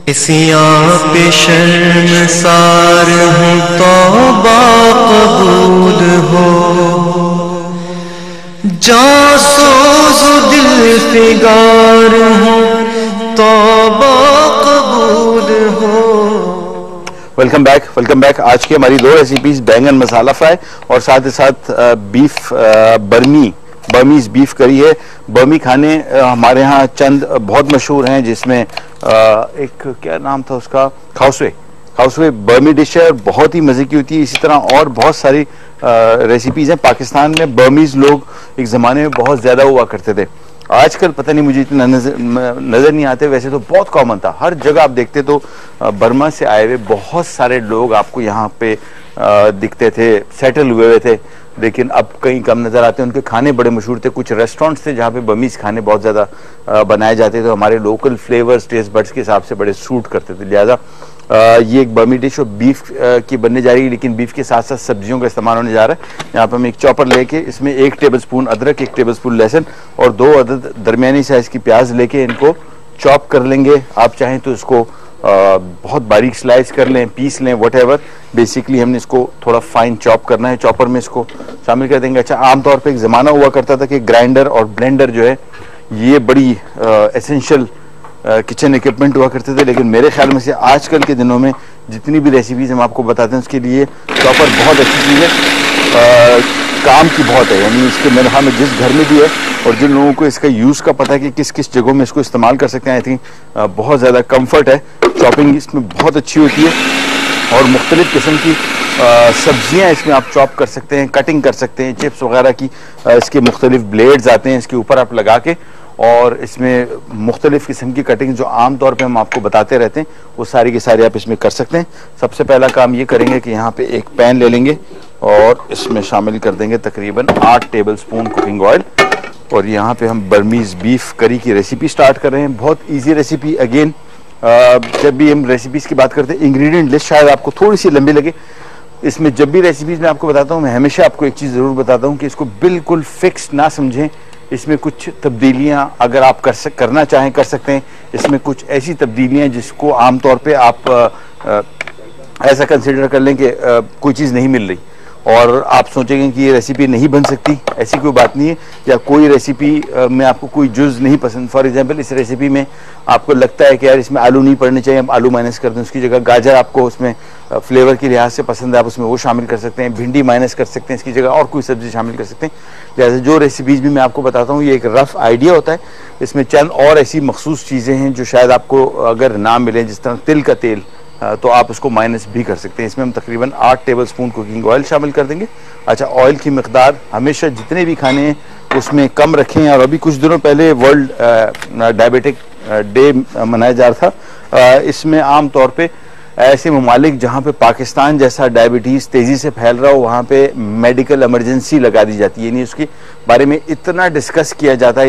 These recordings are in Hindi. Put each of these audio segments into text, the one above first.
सियां पे शर्मसार हूँ तौबा कबूल हो, जां सोज़ दिल फिगार हूँ तौबा कबूल हो। Welcome back. आज की हमारी दो रेसिपीज बैंगन मसाला फ्राई और साथ ही साथ बीफ बर्मीज बीफ करी है। बर्मी खाने हमारे यहाँ चंद बहुत मशहूर हैं, जिसमें एक क्या नाम था उसका, खाउसवे बर्मी डिश है, बहुत ही मज़े की होती है। इसी तरह और बहुत सारी रेसिपीज हैं। पाकिस्तान में बर्मीज लोग एक ज़माने में बहुत ज़्यादा हुआ करते थे, आजकल पता नहीं, मुझे इतना नजर नहीं आते। वैसे तो बहुत कॉमन था, हर जगह आप देखते तो बर्मा से आए हुए बहुत सारे लोग आपको यहाँ पे दिखते थे, सेटल हुए थे। लेकिन अब कहीं कम नजर आते हैं। उनके खाने बड़े मशहूर थे, कुछ रेस्टोरेंट्स थे जहाँ पे बर्मीज खाने बहुत ज़्यादा बनाए जाते थे, हमारे लोकल फ्लेवर्स टेस्ट बड्स के हिसाब से बड़े सूट करते थे। लिहाजा ये एक बर्मी डिश और बीफ की बनने जा रही है, लेकिन बीफ के साथ साथ सब्जियों का इस्तेमाल होने जा रहा है। यहाँ पर हम एक चॉपर लेके इसमें 1 टेबलस्पून अदरक, 1 टेबलस्पून लहसुन और 2 अदद दरमियानी साइज की प्याज लेके इनको चॉप कर लेंगे। आप चाहें तो इसको बहुत बारीक स्लाइस कर लें, पीस लें, व्हाटएवर। बेसिकली हमने इसको थोड़ा फाइन चॉप करना है, चॉपर में इसको शामिल कर देंगे। अच्छा, आमतौर पर एक ज़माना हुआ करता था कि ग्राइंडर और ब्लेंडर जो है ये बड़ी एसेंशियल किचन इक्विपमेंट हुआ करते थे, लेकिन मेरे ख्याल में से आजकल के दिनों में जितनी भी रेसिपीज हम आपको बताते हैं उसके लिए चॉपर बहुत अच्छी चीज़ है, काम की बहुत है। यानी इसके मेरे ख्याल में जिस घर में भी है और जिन लोगों को इसका यूज़ का पता है कि किस किस जगहों में इसको इस्तेमाल कर सकते हैं, आई थिंक बहुत ज़्यादा कम्फर्ट है। चॉपिंग इसमें बहुत अच्छी होती है और मुख्तलिफ़ किस्म की सब्जियां इसमें आप चॉप कर सकते हैं, कटिंग कर सकते हैं, चिप्स वगैरह की इसके मुख्तलिफ ब्लेड्स आते हैं, इसके ऊपर आप लगा के, और इसमें मुख्तलिफ़ किस्म की कटिंग जो आम तौर पे हम आपको बताते रहते हैं वो सारी की सारी आप इसमें कर सकते हैं। सबसे पहला काम ये करेंगे कि यहाँ पे एक पैन ले लेंगे और इसमें शामिल कर देंगे तकरीबन 8 टेबलस्पून कुकिंग ऑयल। और यहाँ पे हम बर्मीज बीफ करी की रेसिपी स्टार्ट कर रहे हैं। बहुत ईजी रेसिपी। अगेन जब भी हम रेसिपीज़ की बात करते हैं, इंग्रेडिएंट लिस्ट शायद आपको थोड़ी सी लंबी लगे। इसमें जब भी रेसिपीज़ मैं आपको बताता हूँ, मैं हमेशा आपको एक चीज़ ज़रूर बताता हूँ कि इसको बिल्कुल फिक्स ना समझें। इसमें कुछ तब्दीलियां अगर आप करना चाहें कर सकते हैं। इसमें कुछ ऐसी तब्दीलियां जिसको आमतौर पे आप ऐसा कंसिडर कर लें कि कोई चीज़ नहीं मिल रही और आप सोचेंगे कि ये रेसिपी नहीं बन सकती, ऐसी कोई बात नहीं है। या कोई रेसिपी में आपको कोई जुज़ नहीं पसंद, फॉर एग्जांपल इस रेसिपी में आपको लगता है कि यार इसमें आलू नहीं पड़ने चाहिए, हम आलू माइनस कर दें, उसकी जगह गाजर आपको उसमें फ्लेवर के लिहाज से पसंद है, आप उसमें वो शामिल कर सकते हैं। भिंडी माइनस कर सकते हैं, इसकी जगह और कोई सब्जी शामिल कर सकते हैं। जैसे जो रेसिपीज़ भी मैं आपको बताता हूँ ये एक रफ़ आइडिया होता है। इसमें चंद और ऐसी मखसूस चीज़ें हैं जो शायद आपको अगर ना मिलें, जिस तरह तिल का तेल, तो आप उसको माइनस भी कर सकते हैं। इसमें हम तकरीबन 8 टेबलस्पून कुकिंग ऑयल शामिल कर देंगे। अच्छा, ऑयल की मिकदार हमेशा जितने भी खाने हैं उसमें कम रखें। और अभी कुछ दिनों पहले वर्ल्ड डायबिटिक डे मनाया जा रहा था। इसमें आम तौर पे ऐसे ममालिक जहाँ पे पाकिस्तान जैसा डायबिटीज़ तेज़ी से फैल रहा हो वहाँ पे मेडिकल इमरजेंसी लगा दी जाती है। यानी उसके बारे में इतना डिस्कस किया जाता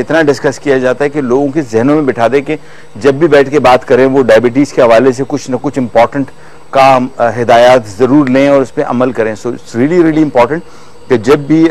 है कि लोगों के जहनों में बिठा दे कि जब भी बैठ के बात करें वो डायबिटीज़ के हवाले से कुछ ना कुछ इंपॉर्टेंट काम हिदायत ज़रूर लें और उस पर अमल करें। सो इट्स रियली इंपॉर्टेंट कि जब भी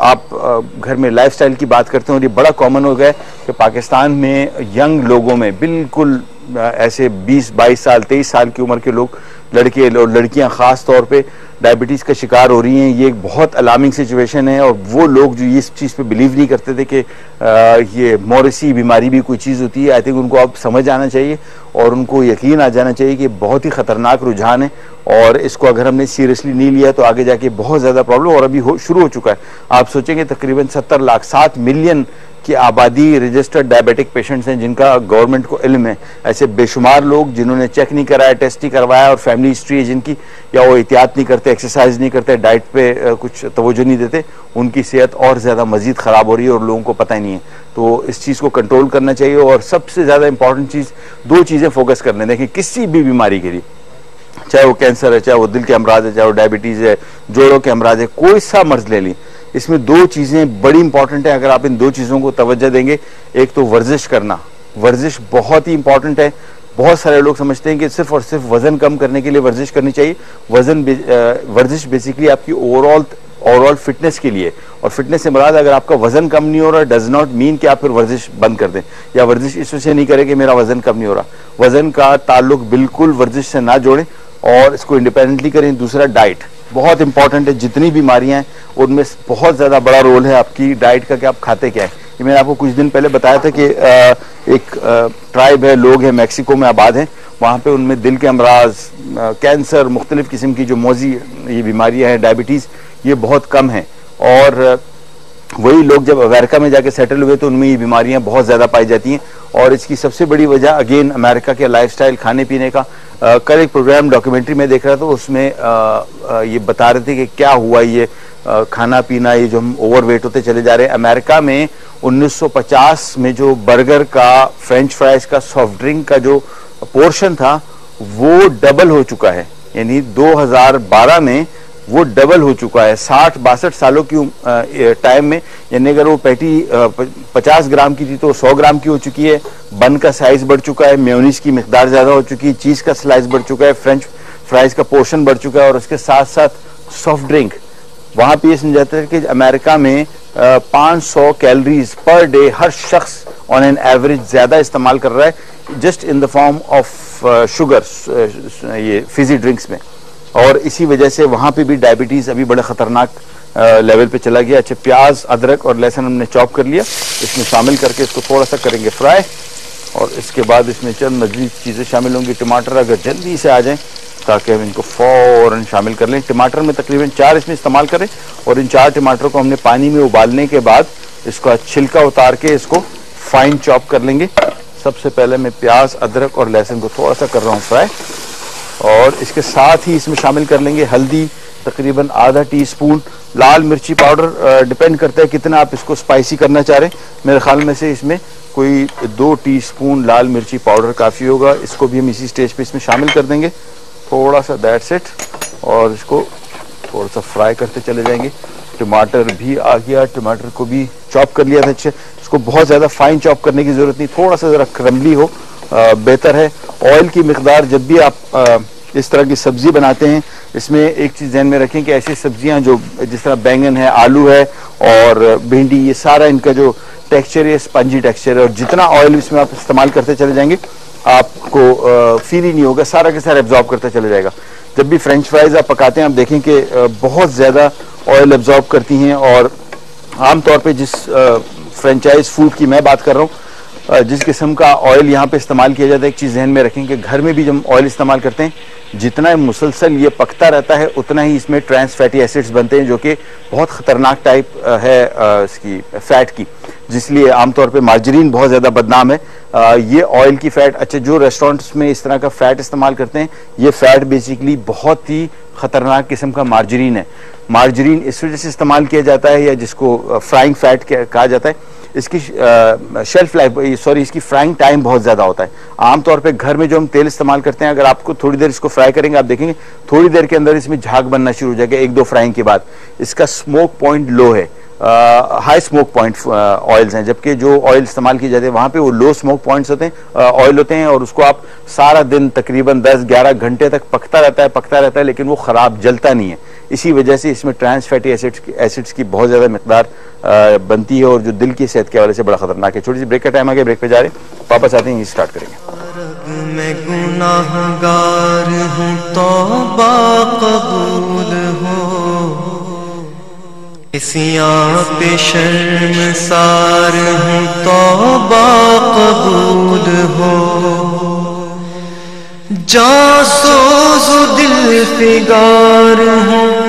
आप घर में लाइफस्टाइल की बात करते हैं, और ये बड़ा कॉमन हो गया है कि पाकिस्तान में यंग लोगों में बिल्कुल ऐसे 20-22 साल 23 साल की उम्र के लोग, लड़के और लड़कियां ख़ास तौर पे डायबिटीज़ का शिकार हो रही हैं। ये एक बहुत अलार्मिंग सिचुएशन है। और वो लोग जो इस चीज़ पे बिलीव नहीं करते थे कि ये मौरिसी बीमारी भी कोई चीज़ होती है, आई थिंक उनको अब समझ आना चाहिए और उनको यकीन आ जाना चाहिए कि बहुत ही ख़तरनाक रुझान है और इसको अगर हमने सीरियसली नहीं लिया तो आगे जाके बहुत ज़्यादा प्रॉब्लम, और अभी शुरू हो चुका है। आप सोचेंगे तकरीबन 70 लाख 7 मिलियन की आबादी रजिस्टर्ड डायबिटिक पेशेंट्स हैं जिनका गवर्नमेंट को इल्म है। ऐसे बेशुमार लोग जिन्होंने चेक नहीं कराया, टेस्ट नहीं करवाया और फैमिली हिस्ट्री है जिनकी, या वो एहतियात नहीं करते, एक्सरसाइज नहीं करते, डाइट पे कुछ तवज्जो नहीं देते, उनकी सेहत और ज़्यादा मजीद ख़राब हो रही है और लोगों को पता ही नहीं है। तो इस चीज़ को कंट्रोल करना चाहिए। और सबसे ज़्यादा इंपॉर्टेंट चीज़, 2 चीज़ें फोकस करने देखें किसी भी बीमारी के लिए, चाहे वो कैंसर है, चाहे वो दिल के अमराज है, चाहे वो डायबिटीज़ है, जोड़ों के अमराज है, कोई सा मर्ज ले ली, इसमें 2 चीज़ें बड़ी इंपॉर्टेंट है। अगर आप इन 2 चीज़ों को तवज्जो देंगे, एक तो वर्जिश करना, वर्जिश बहुत ही इंपॉर्टेंट है। बहुत सारे लोग समझते हैं कि सिर्फ और सिर्फ वजन कम करने के लिए वर्जिश करनी चाहिए। वर्जिश बेसिकली आपकी ओवरऑल ओवरऑल फिटनेस के लिए। और फिटनेस से मुराद अगर आपका वजन कम नहीं हो रहा डज नॉट मीन कि आप फिर वर्जिश बंद कर दें या वर्जिश इस वजह से नहीं करें कि मेरा वजन कम नहीं हो रहा। वजन का ताल्लुक बिल्कुल वर्जिश से ना जोड़ें और इसको इंडिपेंडेंटली करें। दूसरा, डाइट बहुत इंपॉर्टेंट है। जितनी बीमारियां हैं उनमें बहुत ज़्यादा बड़ा रोल है आपकी डाइट का कि आप खाते क्या है। ये मैंने आपको कुछ दिन पहले बताया था कि एक ट्राइब है, लोग हैं, मैक्सिको में आबाद हैं, वहाँ पे उनमें दिल के अमराज, कैंसर, मुख्तलिफ किस्म की जो मौजी ये बीमारियाँ हैं, डायबिटीज़, ये बहुत कम है। और वही लोग जब अमेरिका में जाके सेटल हुए तो उनमें ये बीमारियां बहुत ज़्यादा पाई जाती हैं। और इसकी सबसे बड़ी वजह अगेन अमेरिका के लाइफस्टाइल, खाने पीने का। कल एक प्रोग्राम डॉक्यूमेंट्री में देख रहा था, उसमें ये बता रहे थे कि क्या हुआ ये खाना पीना, ये जो हम ओवरवेट होते चले जा रहे हैं। अमेरिका में 1950 में जो बर्गर का, फ्रेंच फ्राइज का, सॉफ्ट ड्रिंक का जो पोर्शन था वो डबल हो चुका है। यानी 2012 में वो डबल हो चुका है 60-62 सालों की टाइम में। यानी अगर वो पैटी 50 ग्राम की थी तो 100 ग्राम की हो चुकी है। बन का साइज बढ़ चुका है, मेयोनीज की मिकदार ज्यादा हो चुकी है, चीज का स्लाइस बढ़ चुका है, फ्रेंच फ्राइज का पोर्शन बढ़ चुका है, और उसके साथ साथ सॉफ्ट ड्रिंक। वहां पे ये समझाते हैं कि अमेरिका में 500 कैलोरीज पर डे हर शख्स ऑन एन एवरेज ज्यादा इस्तेमाल कर रहा है just in the form of sugar, ये फिजी ड्रिंक्स में। और इसी वजह से वहां पे भी डायबिटीज अभी बड़े खतरनाक लेवल पे चला गया। अच्छा, प्याज, अदरक और लहसुन हमने चॉप कर लिया, इसमें शामिल करके इसको थोड़ा सा करेंगे फ्राई, और इसके बाद इसमें चंद मज़ीद चीज़ें शामिल होंगी। टमाटर अगर जल्दी से आ जाएं ताकि हम इनको फौरन शामिल कर लें। टमाटर में तकरीबन 4 इसमें इस्तेमाल करें, और इन 4 टमाटर को हमने पानी में उबालने के बाद इसका छिलका उतार के इसको फाइन चॉप कर लेंगे। सबसे पहले मैं प्याज, अदरक और लहसुन को थोड़ा सा कर रहा हूँ फ्राई, और इसके साथ ही इसमें शामिल कर लेंगे हल्दी, तकरीबन आधा टीस्पून, लाल मिर्ची पाउडर, डिपेंड करता है कितना आप इसको स्पाइसी करना चाह रहे हैं। मेरे ख्याल में से इसमें कोई 2 टीस्पून लाल मिर्ची पाउडर काफ़ी होगा। इसको भी हम इसी स्टेज पे इसमें शामिल कर देंगे, थोड़ा सा, दैट्स इट, और इसको थोड़ा सा फ्राई करते चले जाएंगे। टमाटर भी आ गया, टमाटर को भी चॉप कर लिया था अच्छे। इसको बहुत ज़्यादा फाइन चॉप करने की ज़रूरत नहीं, थोड़ा सा ज़रा क्रम्बली हो बेहतर है। ऑयल की मिकदार जब भी आप इस तरह की सब्जी बनाते हैं, इसमें एक चीज़ ध्यान में रखें कि ऐसी सब्जियां जो जिस तरह बैंगन है, आलू है और भिंडी, ये सारा इनका जो टेक्सचर है स्पंजी टेक्सचर है, और जितना ऑयल इसमें आप इस्तेमाल करते चले जाएंगे आपको फील ही नहीं होगा, सारा के सारा एब्जॉर्ब करता चले जाएगा। जब भी फ्रेंच फ्राइज आप पकाते हैं आप देखें कि बहुत ज़्यादा ऑयल एब्जॉर्ब करती हैं, और आमतौर पर जिस फ्रेंचाइज फूड की मैं बात कर रहा हूँ, जिस किस्म का ऑयल यहाँ पे इस्तेमाल किया जाता है, एक चीज़ ध्यान में रखें कि घर में भी जब ऑयल इस्तेमाल करते हैं, जितना मुसलसल ये पकता रहता है उतना ही इसमें ट्रांस फैटी एसिड्स बनते हैं, जो कि बहुत ख़तरनाक टाइप है इसकी फैट की, जिसलिए आमतौर पे मार्जरीन बहुत ज़्यादा बदनाम है। ये ऑयल की फ़ैट, अच्छा जो रेस्टोरेंट्स में इस तरह का फ़ैट इस्तेमाल करते हैं, ये फ़ैट बेसिकली बहुत ही ख़तरनाक किस्म का मार्जरीन है। मार्जरीन इस वजह से इस्तेमाल किया जाता है, या जिसको फ्राइंग फैट कहा जाता है, इसकी शेल्फ लाइफ, सॉरी, इसकी फ्राइंग टाइम बहुत ज़्यादा होता है। आमतौर पे घर में जो हम तेल इस्तेमाल करते हैं, अगर आपको थोड़ी देर इसको फ्राई करेंगे, आप देखेंगे थोड़ी देर के अंदर इसमें झाग बनना शुरू हो जाएगा, 1-2 फ्राइंग के बाद। इसका स्मोक पॉइंट लो है, हाई स्मोक पॉइंट ऑयल्स हैं, जबकि जो ऑयल इस्तेमाल किए जाते हैं वहाँ पे वो लो स्मोक पॉइंट्स होते हैं, ऑयल होते हैं, और उसको आप सारा दिन तकरीबन 10-11 घंटे तक पकता रहता है, लेकिन वो ख़राब जलता नहीं है। इसी वजह से इसमें ट्रांस फैटी एसिड्स की बहुत ज़्यादा मिकदार बनती है, और जो दिल की सेहत के हवाले से बड़ा खतरनाक है। छोटी सी ब्रेक का टाइम आ गया, ब्रेक पे जा रहे हैं, वापस आते हैं, स्टार्ट करेंगे। मैं गुनाहगार हूँ, तौबा कबूल हो, इसियां पे शर्मसार हूँ, तौबा कबूल हो। जासूस दिल फिगार हूँ,